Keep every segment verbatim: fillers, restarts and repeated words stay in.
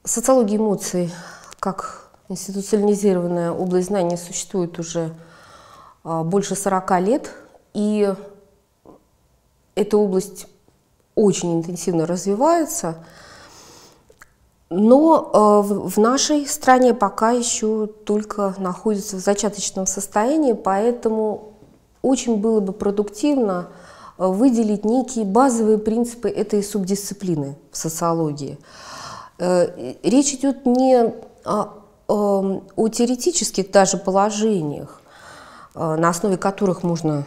Социология эмоций как институционализированная область знаний существует уже больше сорока лет, и эта область очень интенсивно развивается, но в нашей стране пока еще только находится в зачаточном состоянии, поэтому очень было бы продуктивно выделить некие базовые принципы этой субдисциплины в социологии. Речь идет не о, о, о теоретических даже положениях, на основе которых можно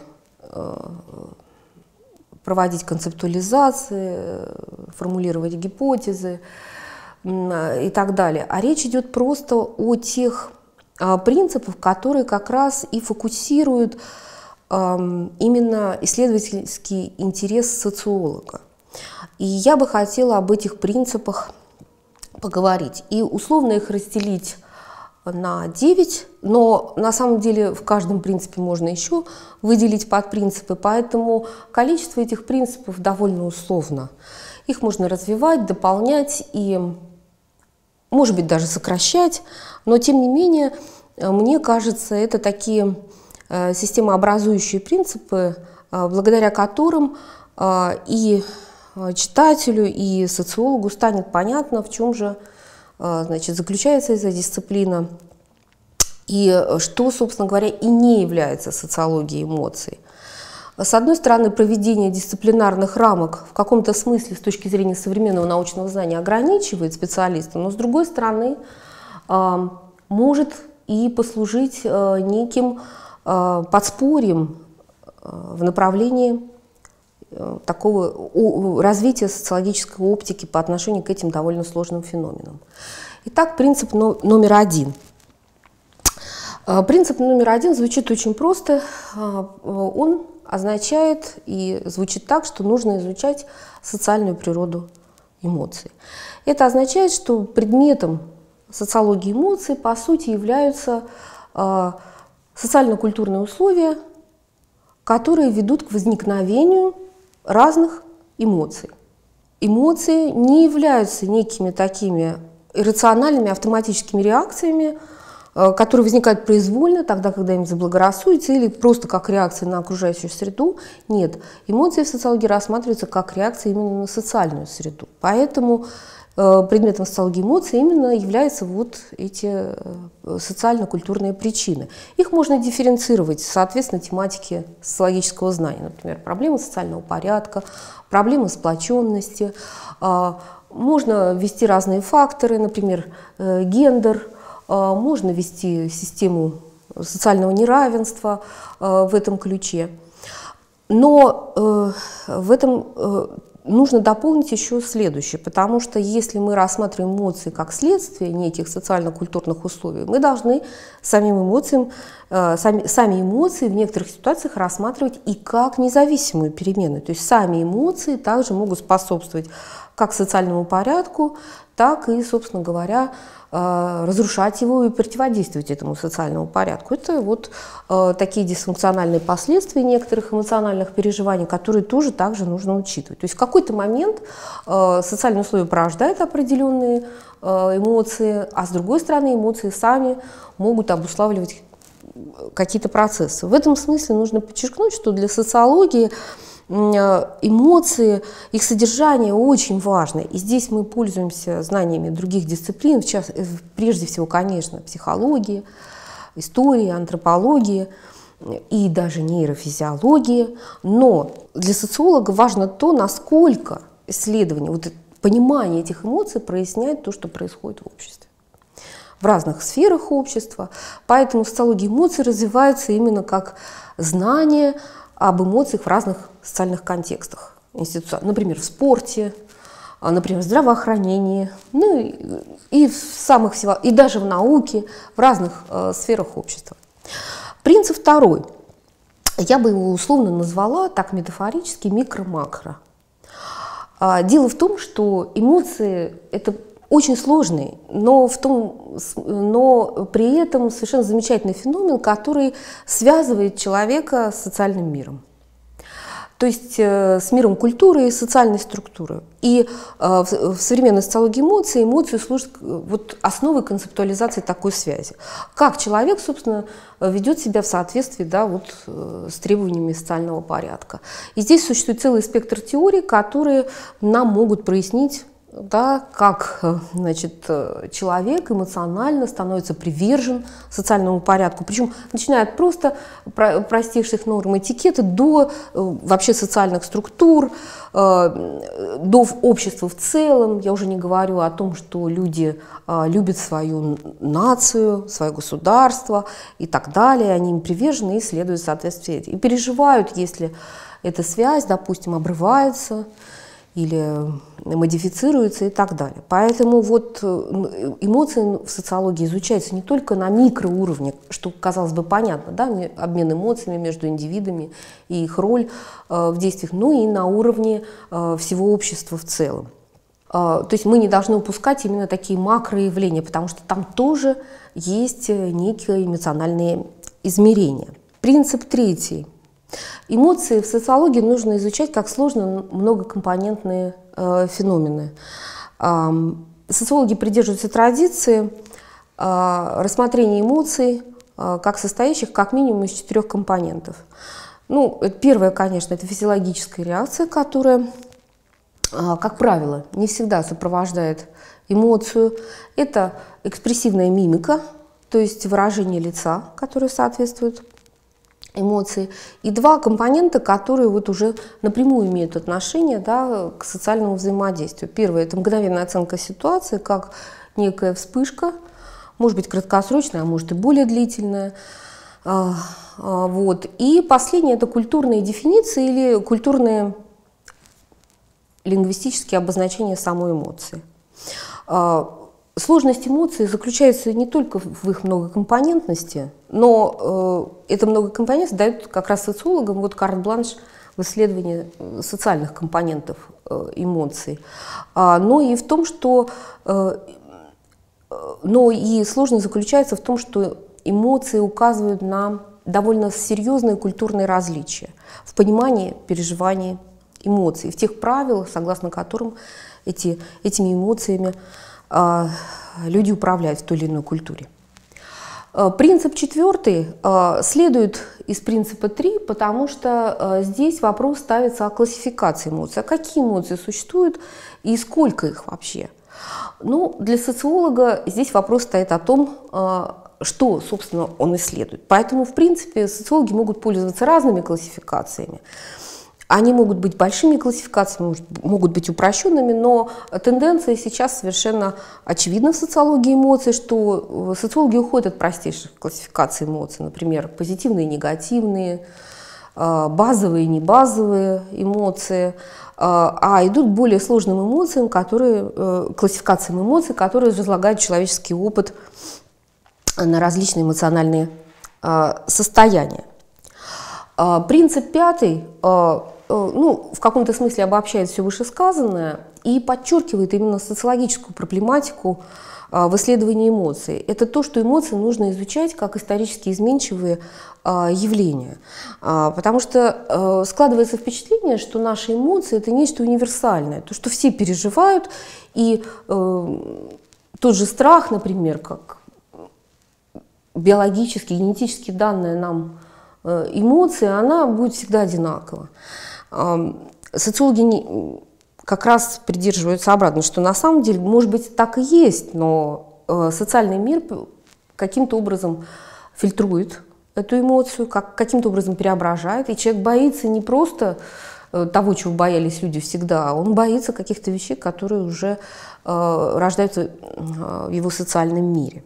проводить концептуализации, формулировать гипотезы и так далее. А речь идет просто о тех принципах, которые как раз и фокусируют именно исследовательский интерес социолога. И я бы хотела об этих принципах поговорить. И условно их разделить на девять, но на самом деле в каждом принципе можно еще выделить подпринципы, поэтому количество этих принципов довольно условно. Их можно развивать, дополнять и, может быть, даже сокращать, но тем не менее, мне кажется, это такие системообразующие принципы, благодаря которым и читателю, и социологу станет понятно, в чем же, значит, заключается эта дисциплина и что, собственно говоря, и не является социологией эмоций. С одной стороны, проведение дисциплинарных рамок в каком-то смысле с точки зрения современного научного знания ограничивает специалиста, но с другой стороны, может и послужить неким подспорьем в направлении такого развития социологической оптики по отношению к этим довольно сложным феноменам. Итак, принцип номер один. Принцип номер один звучит очень просто. Он означает и звучит так, что нужно изучать социальную природу эмоций. Это означает, что предметом социологии эмоций по сути являются социально-культурные условия, которые ведут к возникновению разных эмоций. Эмоции не являются некими такими иррациональными автоматическими реакциями, которые возникают произвольно, тогда, когда им заблагорассудится, или просто как реакция на окружающую среду. Нет, эмоции в социологии рассматриваются как реакция именно на социальную среду. Поэтому предметом социологии эмоций именно являются вот эти социально-культурные причины. Их можно дифференцировать соответственно тематике социологического знания. Например, проблемы социального порядка, проблемы сплоченности. Можно ввести разные факторы, например, гендер. Можно ввести систему социального неравенства в этом ключе. Но в этом нужно дополнить еще следующее, потому что если мы рассматриваем эмоции как следствие неких социально-культурных условий, мы должны самим эмоциям, сами, сами эмоции в некоторых ситуациях рассматривать и как независимую перемену. То есть сами эмоции также могут способствовать как социальному порядку, так и, собственно говоря, разрушать его и противодействовать этому социальному порядку. Это вот э, такие дисфункциональные последствия некоторых эмоциональных переживаний, которые тоже также нужно учитывать. То есть в какой-то момент э, социальные условия порождают определенные э, эмоции, а с другой стороны эмоции сами могут обуславливать какие-то процессы. В этом смысле нужно подчеркнуть, что для социологии эмоции, их содержание очень важно. И здесь мы пользуемся знаниями других дисциплин, в част... прежде всего, конечно, психологии, истории, антропологии и даже нейрофизиологии. Но для социолога важно то, насколько исследование, вот понимание этих эмоций проясняет то, что происходит в обществе, в разных сферах общества. Поэтому социология эмоций развивается именно как знание об эмоциях в разных социальных контекстах. Например, в спорте, например, в здравоохранении, ну и, и, в самых, и даже в науке, в разных э, сферах общества. Принцип второй. Я бы его условно назвала, так метафорически, микро-макро. Дело в том, что эмоции – это очень сложный, но, в том, но при этом совершенно замечательный феномен, который связывает человека с социальным миром. то есть с миром культуры и социальной структуры. И в современной социологии эмоций эмоции служат вот основой концептуализации такой связи. Как человек, собственно, ведет себя в соответствии, да, вот, с требованиями социального порядка. И здесь существует целый спектр теорий, которые нам могут прояснить, да, как, значит, человек эмоционально становится привержен социальному порядку, причем начиная от просто простейших норм этикета до вообще социальных структур, до общества в целом. Я уже не говорю о том, что люди любят свою нацию, свое государство и так далее, они им привержены и следуют в соответствии и переживают, если эта связь, допустим, обрывается или модифицируется и так далее. Поэтому вот эмоции в социологии изучаются не только на микроуровне, что, казалось бы, понятно, да, обмен эмоциями между индивидами и их роль в действиях, но и на уровне всего общества в целом. То есть мы не должны упускать именно такие макроявления, потому что там тоже есть некие эмоциональные измерения. Принцип третий. Эмоции в социологии нужно изучать как сложно многокомпонентные э, феномены. Э, социологи придерживаются традиции э, рассмотрения эмоций э, как состоящих как минимум из четырех компонентов. Ну, первое, конечно, это физиологическая реакция, которая, э, как правило, не всегда сопровождает эмоцию. Это экспрессивная мимика, то есть выражение лица, которое соответствует эмоции, и два компонента, которые вот уже напрямую имеют отношение, да, к социальному взаимодействию. Первое – это мгновенная оценка ситуации, как некая вспышка, может быть краткосрочная, а может и более длительная. Вот. И последнее – это культурные дефиниции или культурные лингвистические обозначения самой эмоции. Сложность эмоций заключается не только в их многокомпонентности, но э, эта многокомпонентность дает как раз социологам вот карт-бланш в исследовании социальных компонентов э, эмоций, а, но и в том, что, э, но и сложность заключается в том, что эмоции указывают на довольно серьезные культурные различия в понимании, переживании эмоций, в тех правилах, согласно которым эти, этими эмоциями люди управляют в той или иной культуре. Принцип четвертый следует из принципа три, потому что здесь вопрос ставится о классификации эмоций. А какие эмоции существуют и сколько их вообще? Ну, для социолога здесь вопрос стоит о том, что, собственно, он исследует. Поэтому, в принципе, социологи могут пользоваться разными классификациями. Они могут быть большими классификациями, могут быть упрощенными, но тенденция сейчас совершенно очевидна в социологии эмоций, что социологи уходят от простейших классификаций эмоций, например, позитивные и негативные, базовые и небазовые эмоции, а идут к более сложным эмоциям, которые, классификациям эмоций, которые разлагают человеческий опыт на различные эмоциональные состояния. Принцип пятый, ну, в каком-то смысле обобщает все вышесказанное и подчеркивает именно социологическую проблематику в исследовании эмоций. Это то, что эмоции нужно изучать как исторически изменчивые явления. Потому что складывается впечатление, что наши эмоции – это нечто универсальное, то, что все переживают, и тот же страх, например, как биологически, генетически данная нам эмоция, она будет всегда одинакова. Социологи не, как раз придерживаются обратно, что на самом деле, может быть, так и есть, но социальный мир каким-то образом фильтрует эту эмоцию, как, каким-то образом преображает, и человек боится не просто того, чего боялись люди всегда, он боится каких-то вещей, которые уже рождаются в его социальном мире.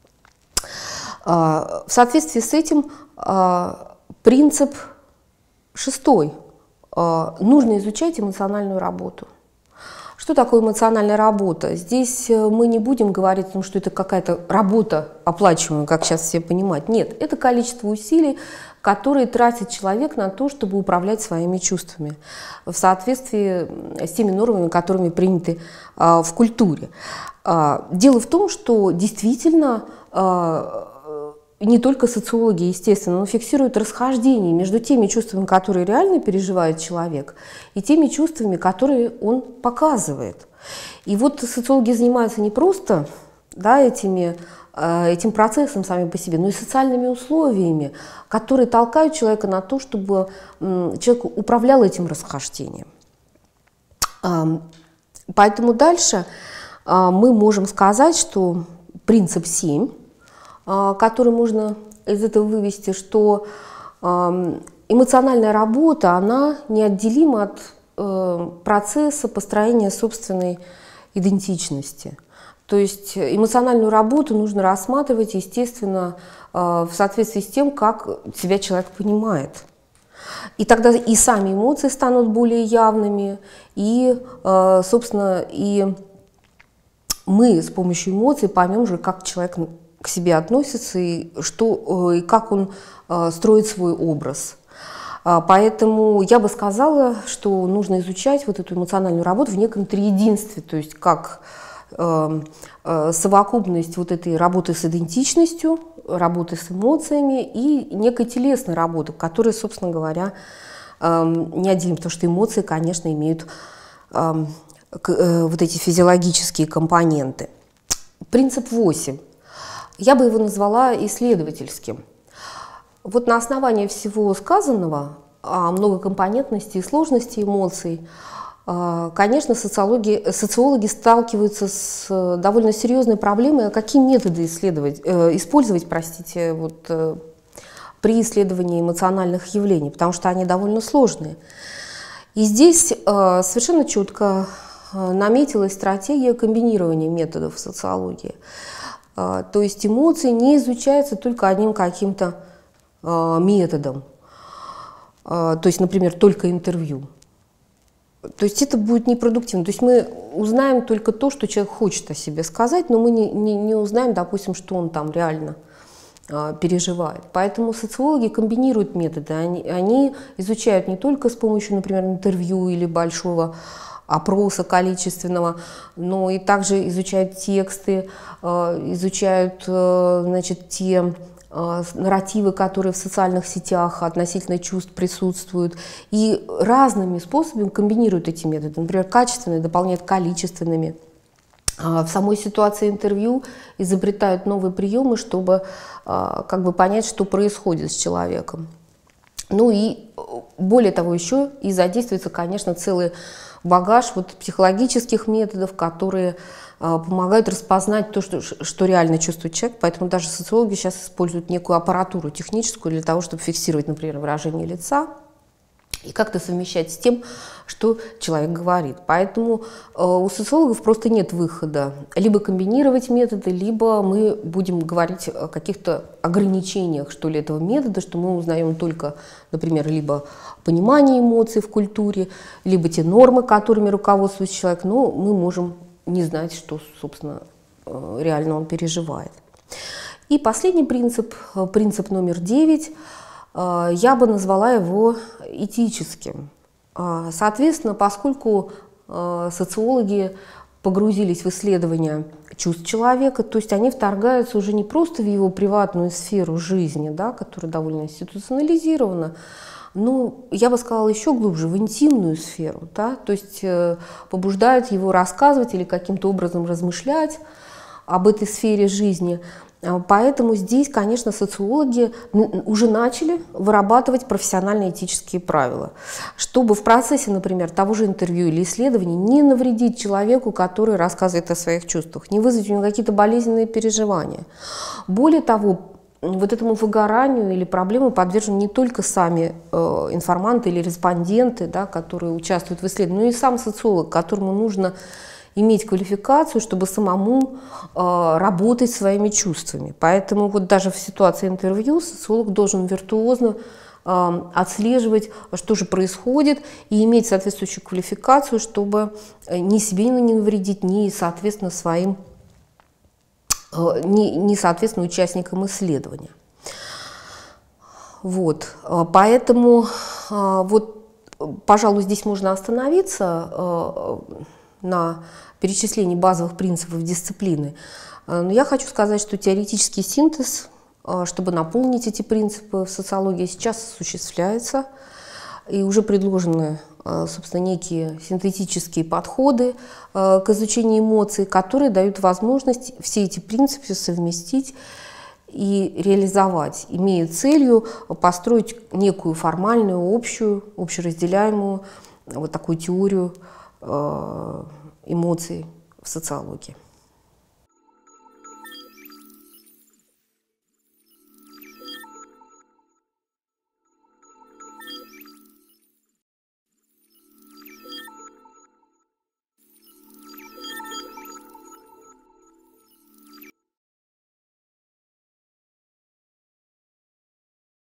В соответствии с этим принцип шестой. Нужно изучать эмоциональную работу. Что такое эмоциональная работа? Здесь мы не будем говорить о том, что это какая-то работа оплачиваемая, как сейчас все понимают. Нет, это количество усилий, которые тратит человек на то, чтобы управлять своими чувствами в соответствии с теми нормами, которыми приняты в культуре. Дело в том, что действительно не только социологи, естественно, но фиксируют расхождение между теми чувствами, которые реально переживает человек, и теми чувствами, которые он показывает. И вот социологи занимаются не просто, да, этими, этим процессом сами по себе, но и социальными условиями, которые толкают человека на то, чтобы человек управлял этим расхождением. Поэтому дальше мы можем сказать, что принцип семь, который можно из этого вывести, что эмоциональная работа, она неотделима от процесса построения собственной идентичности. То есть эмоциональную работу нужно рассматривать, естественно, в соответствии с тем, как себя человек понимает. И тогда и сами эмоции станут более явными, и, собственно, и мы с помощью эмоций поймем же, как человек к себе относится и, что, и как он строит свой образ. Поэтому я бы сказала, что нужно изучать вот эту эмоциональную работу в неком триединстве, то есть как э, э, совокупность вот этой работы с идентичностью, работы с эмоциями и некой телесной работы, которая, собственно говоря, э, неотделима, потому что эмоции, конечно, имеют э, к, э, вот эти физиологические компоненты. Принцип восемь. Я бы его назвала исследовательским. Вот на основании всего сказанного о многокомпонентности и сложности эмоций, конечно, социологи, социологи сталкиваются с довольно серьезной проблемой, какие методы исследовать, использовать, простите, вот, при исследовании эмоциональных явлений, потому что они довольно сложные. И здесь совершенно четко наметилась стратегия комбинирования методов социологии. То есть эмоции не изучаются только одним каким-то методом, то есть, например, только интервью. То есть это будет непродуктивно. То есть мы узнаем только то, что человек хочет о себе сказать, но мы не, не, не узнаем, допустим, что он там реально а, переживает. Поэтому социологи комбинируют методы. Они, они изучают не только с помощью, например, интервью или большого опроса количественного, но и также изучают тексты, изучают, значит, те нарративы, которые в социальных сетях относительно чувств присутствуют, и разными способами комбинируют эти методы. Например, качественные дополняют количественными. В самой ситуации интервью изобретают новые приемы, чтобы как бы понять, что происходит с человеком. Ну и более того, еще и задействуется, конечно, целый багаж вот психологических методов, которые э, помогают распознать то, что, что реально чувствует человек. Поэтому даже социологи сейчас используют некую аппаратуру техническую для того, чтобы фиксировать, например, выражение лица и как-то совмещать с тем, что человек говорит. Поэтому э, у социологов просто нет выхода. Либо комбинировать методы, либо мы будем говорить о каких-то ограничениях, что ли, этого метода, что мы узнаем только, например, либо понимание эмоций в культуре, либо те нормы, которыми руководствуется человек, но мы можем не знать, что, собственно, э, реально он переживает. И последний принцип, принцип номер девять, э, я бы назвала его этическим. Соответственно, поскольку э, социологи погрузились в исследование чувств человека, то есть они вторгаются уже не просто в его приватную сферу жизни, да, которая довольно институционализирована, но, я бы сказала, еще глубже, в интимную сферу, да, то есть э, побуждают его рассказывать или каким-то образом размышлять об этой сфере жизни. Поэтому здесь, конечно, социологи уже начали вырабатывать профессиональные этические правила, чтобы в процессе, например, того же интервью или исследования не навредить человеку, который рассказывает о своих чувствах, не вызвать у него какие-то болезненные переживания. Более того, вот этому выгоранию или проблемам подвержены не только сами э, информанты или респонденты, да, которые участвуют в исследовании, но и сам социолог, которому нужно иметь квалификацию, чтобы самому э, работать своими чувствами. Поэтому вот даже в ситуации интервью социолог должен виртуозно э, отслеживать, что же происходит, и иметь соответствующую квалификацию, чтобы ни себе не навредить, ни, соответственно, своим, э, ни, ни, соответственно, участникам исследования. Вот. Поэтому э, вот, пожалуй, здесь можно остановиться э, на перечислении базовых принципов дисциплины. Но я хочу сказать, что теоретический синтез чтобы наполнить эти принципы в социологии, сейчас осуществляется. И уже предложены, собственно, некие синтетические подходы к изучению эмоций, которые дают возможность все эти принципы совместить и реализовать, имея целью построить некую формальную, общую, общеразделяемую вот такую теорию эмоций в социологии.